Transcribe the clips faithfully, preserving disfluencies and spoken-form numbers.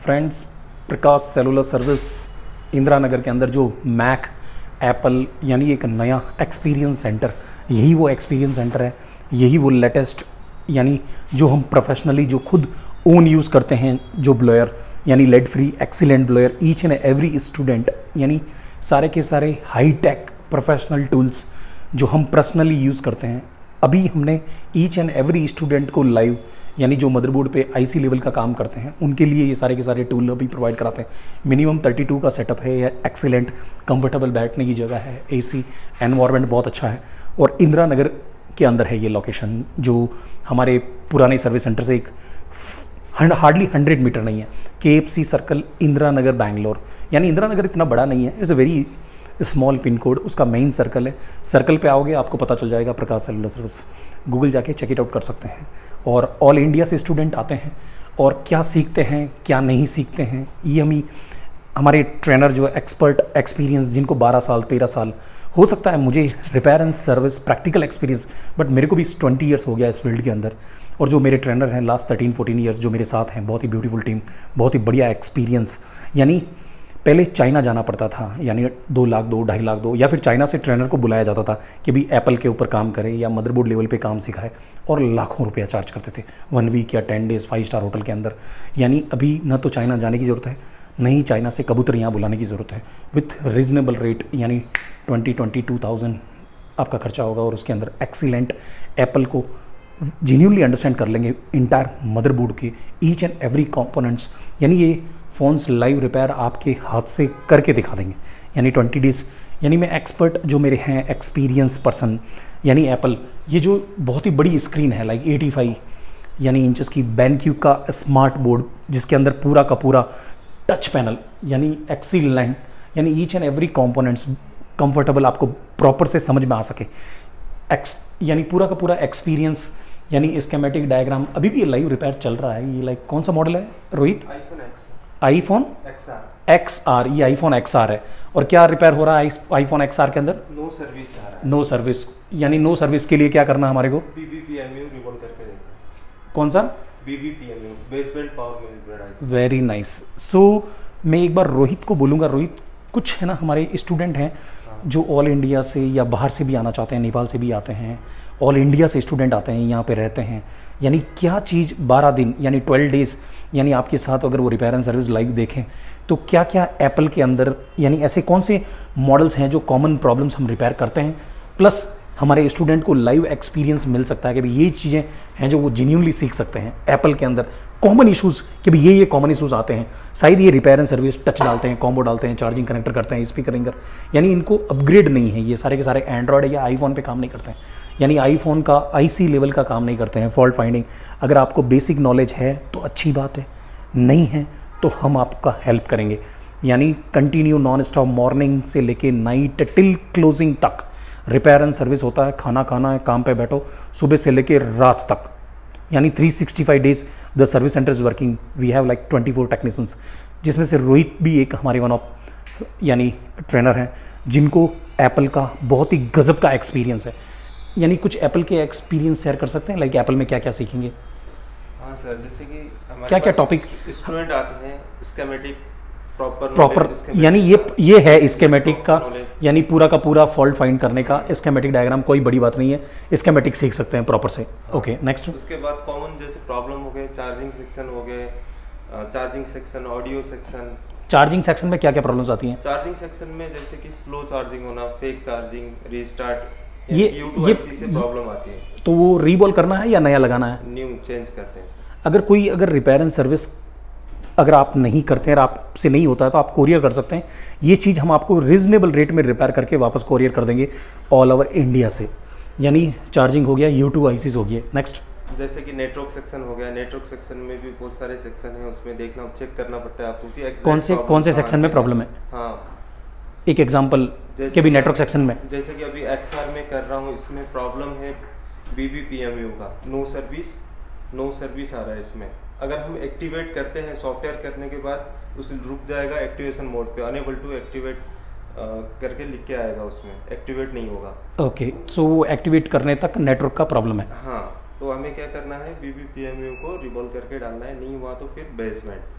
Friends, Prakash cellular service Indira Nagar के अंदर जो मैक एप्पल यानी एक नया एक्सपीरियंस सेंटर, यही वो एक्सपीरियंस सेंटर है, यही वो लेटेस्ट यानी जो हम प्रोफेशनली जो खुद ओन यूज़ करते हैं, जो ब्लोयर यानी lead free excellent blower, each and every student यानी सारे के सारे हाई टेक प्रोफेशनल टूल्स जो हम पर्सनली यूज़ करते हैं। अभी हमने ईच एंड एवरी स्टूडेंट को लाइव यानी जो मदरबोर्ड पे आईसी लेवल का काम करते हैं उनके लिए ये सारे के सारे टूल अभी प्रोवाइड कराते हैं। मिनिमम थर्टी टू का सेटअप है, या एक्सीलेंट कंफर्टेबल बैठने की जगह है, एसी एनवायरनमेंट बहुत अच्छा है और इंदिरा नगर के अंदर है ये लोकेशन, जो हमारे पुराने सर्विस सेंटर से एक हार्डली हंड्रेड मीटर नहीं है। K F C circle, Indira Nagar, Bangalore. यानी इंदिरा नगर इतना बड़ा नहीं है, it's a very small pin code, उसका मेन सर्कल है। सर्कल पे आओगे आपको पता चल जाएगा प्रकाश सेलुलर सर्विस, गूगल जाके चेक इट आउट कर सकते हैं। और ऑल इंडिया से स्टूडेंट आते हैं और क्या सीखते हैं क्या नहीं सीखते हैं, ये हम हमारे ट्रेनर जो एक्सपर्ट एक्सपीरियंस, जिनको बारह साल तेरह साल हो सकता है, मुझे repair and service practical experience, but मेरे को भी ट्वेंटी ईयर्स हो गया इस फील्ड के अंदर। और जो मेरे ट्रेनर हैं लास्ट थर्टीन फोर्टीन ईयर्स जो मेरे साथ हैं, बहुत ही ब्यूटीफुल टीम, बहुत ही बढ़िया एक्सपीरियंस। यानी पहले चाइना जाना पड़ता था, यानी दो लाख दो ढाई लाख दो, या फिर चाइना से ट्रेनर को बुलाया जाता था कि भी एप्पल के ऊपर काम करे या मदरबोर्ड लेवल पे काम सिखाए, और लाखों रुपया चार्ज करते थे वन वीक या ten days five star hotel के अंदर। यानी अभी न तो चाइना जाने की ज़रूरत है, नहीं चाइना से कबूतर यहाँ बुलाने की ज़रूरत है। विथ रीजनेबल रेट यानी ट्वेंटी ट्वेंटी टू थाउजेंड आपका खर्चा होगा और उसके अंदर एक्सीलेंट एप्पल को जेन्युइनली अंडरस्टैंड कर लेंगे इंटायर मदरबोर्ड के ईच एंड एवरी कंपोनेंट्स। यानी ये फ़ोन्स लाइव रिपेयर आपके हाथ से करके दिखा देंगे, यानी ट्वेंटी डेज़। यानी मैं एक्सपर्ट जो मेरे हैं एक्सपीरियंस पर्सन, यानी एप्पल, ये जो बहुत ही बड़ी स्क्रीन है लाइक एटी फाइव यानी इंचेस की बेनक्यू का स्मार्ट बोर्ड, जिसके अंदर पूरा का पूरा टच पैनल यानी एक्सीलेंट, यानी each and every components comfortable आपको प्रॉपर से समझ में आ सके। एक्स यानी पूरा का पूरा एक्सपीरियंस, यानी स्कीमेटिक डायग्राम। अभी भी ये लाइव रिपेयर चल रहा है। ये लाइक कौन सा मॉडल है रोहित? IPhone X R. ये आईफोन एक्स आर है। और क्या रिपेयर हो रहा है आईफोन एक्स आर के अंदर? नो सर्विस आ रहा है। नो सर्विस, यानी नो सर्विस के लिए क्या करना है हमारे को? बीबीपीएमयू रिवॉल्व करके देखो। कौन सा? BBPMU, basement power management. Very nice. So मैं एक बार रोहित को बोलूँगा, रोहित कुछ है ना हमारे स्टूडेंट हैं जो ऑल इंडिया से या बाहर से भी आना चाहते हैं, नेपाल से भी आते हैं, ऑल इंडिया से स्टूडेंट आते हैं, यहाँ पे रहते हैं। यानी क्या चीज़ बारह दिन यानी ट्वेल्व डेज़ यानी आपके साथ अगर वो रिपेयर एंड सर्विस लाइव देखें तो क्या क्या एप्पल के अंदर यानी ऐसे कौन से मॉडल्स हैं जो कॉमन प्रॉब्लम्स हम रिपेयर करते हैं, प्लस हमारे स्टूडेंट को लाइव एक्सपीरियंस मिल सकता है कि भाई ये चीज़ें हैं जो वो जेन्युइनली सीख सकते हैं एप्पल के अंदर। कॉमन इशूज़ कि भाई ये ये कॉमन इशूज़ आते हैं, शायद ये रिपेयर एंड सर्विस टच डालते हैं, कॉम्बो डालते हैं, चार्जिंग कनेक्टर करते हैं, स्पीकर रिंगर, यानी इनको अपग्रेड नहीं है, ये सारे के सारे एंड्रॉयड या आईफोन पे काम नहीं करते हैं, यानी आईफोन का आईसी लेवल का काम नहीं करते हैं। फॉल्ट फाइंडिंग अगर आपको बेसिक नॉलेज है तो अच्छी बात है, नहीं है तो हम आपका हेल्प करेंगे। यानी कंटिन्यू नॉन स्टॉप मॉर्निंग से लेके नाइट टिल क्लोजिंग तक रिपेयर एंड सर्विस होता है। खाना खाना है, काम पे बैठो, सुबह से लेके रात तक, यानी three sixty five days the service centre is working. We have like twenty four technicians, जिसमें से रोहित भी एक हमारे वन ऑफ यानी ट्रेनर हैं जिनको एप्पल का बहुत ही गजब का एक्सपीरियंस है। यानी कुछ एप्पल के एक्सपीरियंस शेयर कर सकते हैं, लाइक एप्पल में क्या क्या सीखेंगे? हाँ सर, जैसे कि हमारे क्या क्या टॉपिक स्टूडेंट आते हैं, स्कीमेटिक प्रॉपर प्रॉपर यानी ये ये है स्कीमेटिक का, यानी पूरा का पूरा फॉल्ट फाइंड करने का स्कीमेटिक डायग्राम, कोई बड़ी बात नहीं है, स्कीमेटिक सीख सकते हैं प्रॉपर से। Okay next. उसके बाद कॉमन जैसे प्रॉब्लम हो गए, चार्जिंग सेक्शन हो गए, charging section, audio section. Charging section में क्या क्या प्रॉब्लम्स आती हैं? चार्जिंग सेक्शन में जैसे कि स्लो चार्जिंग होना, फेक चार्जिंग, रीस्टार्ट, ये ये से प्रॉब्लम आती है। तो वो रीबॉल करना है या नया लगाना है? न्यू चेंज करते हैं। अगर कोई अगर रिपेयर एंड सर्विस अगर आप नहीं करते हैं और आपसे नहीं होता है तो आप कोरियर कर सकते हैं। ये चीज़ हम आपको रीजनेबल रेट में रिपेयर करके वापस कोरियर कर देंगे ऑल ओवर इंडिया से। यानी चार्जिंग हो गया, यू टू आईसीज हो गया। नेक्स्ट, जैसे कि नेटवर्क सेक्शन हो गया, नेटवर्क सेक्शन में भी बहुत सारे सेक्शन हैं, उसमें देखना चेक करना पड़ता है आपको कि कौन से कौन से सेक्शन में प्रॉब्लम है। हाँ, एक एग्जांपल के भी नेटवर्क सेक्शन में, जैसे कि अभी एक्सआर में कर रहा हूँ, इसमें प्रॉब्लम है बीबीपीएमयू का, नो सर्विस नो सर्विस आ रहा है इसमें। अगर हम एक्टिवेट करते हैं सॉफ्टवेयर करने के बाद उसे रुक जाएगा एक्टिवेशन मोड पे, अनेबल टू एक्टिवेट करके लिख के आएगा, उसमें एक्टिवेट नहीं होगा। ओके, सो वो एक्टिवेट करने तक नेटवर्क का प्रॉब्लम है। हाँ, तो हमें क्या करना है, बीबीपीएमयू को रिवॉल्व करके डालना है, नहीं हुआ तो फिर बेसमेंट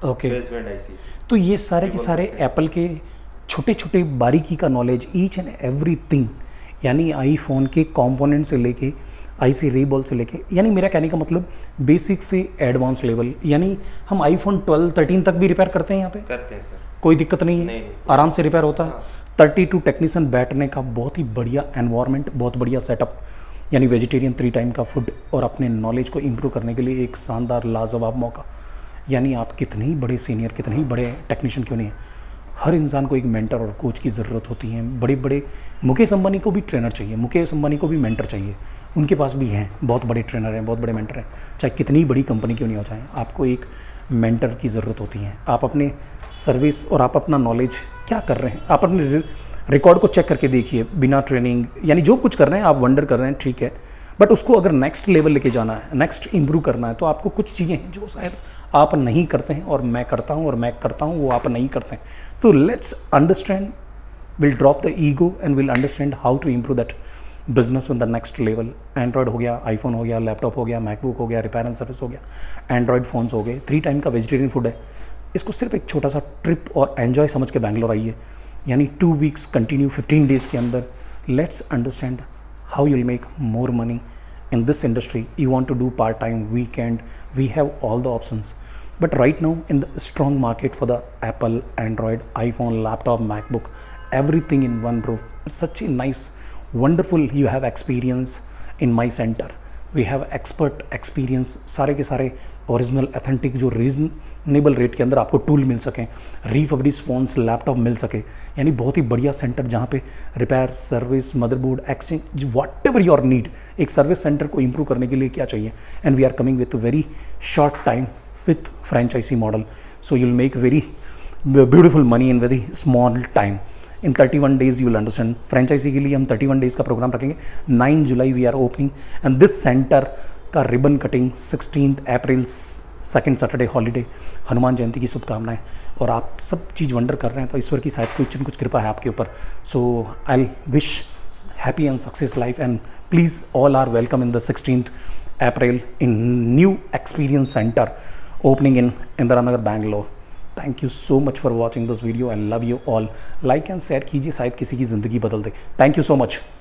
ओके बेसबैंड आईसी। तो ये सारे के बोल सारे सकते हैं। एप्पल के छोटे छोटे बारीकी का नॉलेज, ईच एंड एवरीथिंग, यानी आईफोन के कंपोनेंट से लेके आईसी रीबॉल से लेके, यानी मेरा कहने का मतलब बेसिक से एडवांस लेवल, यानी हम आईफोन ट्वेल्व थर्टीन तक भी रिपेयर करते हैं यहाँ पे, करते हैं सर, कोई दिक्कत नहीं है, नहीं, नहीं। आराम से रिपेयर होता है। हाँ। थर्टी टू टेक्नीशियन बैठने का बहुत ही बढ़िया एनवायरनमेंट, बहुत बढ़िया सेटअप, यानी वेजिटेरियन थ्री टाइम का फूड, और अपने नॉलेज को इम्प्रूव करने के लिए एक शानदार लाजवाब मौका। यानी आप कितने ही बड़े सीनियर, कितने ही बड़े टेक्नीशियन क्यों नहीं है, हर इंसान को एक मेंटर और कोच की ज़रूरत होती है। बड़े बड़े मुकेश अंबानी को भी ट्रेनर चाहिए, मुकेश अंबानी को भी मेंटर चाहिए, उनके पास भी हैं बहुत बड़े ट्रेनर हैं, बहुत बड़े मेंटर हैं, चाहे कितनी बड़ी कंपनी क्यों नहीं हो जाए, आपको एक मेंटर की ज़रूरत होती है। आप अपने सर्विस और आप अपना नॉलेज क्या कर रहे हैं, आप अपने रिकॉर्ड को चेक करके देखिए, बिना ट्रेनिंग, यानी जो कुछ कर रहे हैं आप वंडर कर रहे हैं, ठीक है, बट उसको अगर नेक्स्ट लेवल लेके जाना है, नेक्स्ट इम्प्रूव करना है, तो आपको कुछ चीज़ें हैं जो शायद आप नहीं करते हैं और मैं करता हूं और मैं करता हूं, वो आप नहीं करते हैं। तो let's understand, will drop the ego and will understand how to improve that business with the next level. Android हो गया, आईफोन हो गया, लैपटॉप हो गया, मैकबुक हो गया, रिपेयर एंड सर्विस हो गया, एंड्रॉयड फ़ोन्स हो गए, थ्री टाइम का वेजिटेरियन फूड है। इसको सिर्फ एक छोटा सा ट्रिप और एन्जॉय समझ के बैंगलोर आइए, यानी two weeks continue fifteen days के अंदर let's understand how you will make more money in this industry. You want to do part-time, weekend, we have all the options, but right now in the strong market for the Apple, Android, iPhone, laptop, MacBook, everything in one roof. It's such a nice, wonderful, you have experience in my center, we have expert experience, सारे के सारे original authentic जो reasonable rate के अंदर आपको tool मिल सकें, refurbish phones, laptop मिल सके, यानी बहुत ही बढ़िया सेंटर जहाँ पे repair, service, motherboard, exchange, whatever your need. एक सर्विस सेंटर को इम्प्रूव करने के लिए क्या चाहिए, and we are coming with very short time with franchise model, so you will make very beautiful money in very small time. In thirty one days you will understand. Franchise के लिए हम thirty one days का programme रखेंगे। Nine July we are opening and this centre का ribbon cutting sixteen April, second Saturday holiday, Hanuman Jayanti की शुभकामनाएं। और आप सब चीज़ वंडर कर रहे हैं तो ईश्वर की शायद कुछ न कुछ कृपा है आपके ऊपर। So I wish happy and success life and please all are welcome in the sixteen April in new experience centre opening in Indira Nagar Bangalore. Thank you so much for watching this video and love you all. Like and share कीजिए, शायद किसी की ज़िंदगी बदल दे। Thank you so much.